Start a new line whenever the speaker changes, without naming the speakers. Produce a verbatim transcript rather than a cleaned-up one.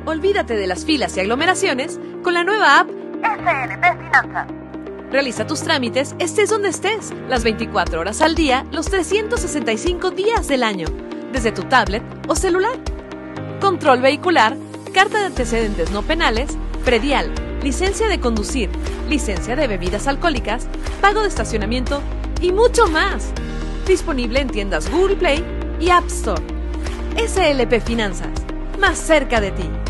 Olvídate de las filas y aglomeraciones con la nueva app
S L P Finanzas.
Realiza tus trámites estés donde estés, las veinticuatro horas al día, los trescientos sesenta y cinco días del año, desde tu tablet o celular. Control vehicular, carta de antecedentes no penales, predial, licencia de conducir, licencia de bebidas alcohólicas, pago de estacionamiento y mucho más. Disponible en tiendas Google Play y App Store. S L P Finanzas, más cerca de ti.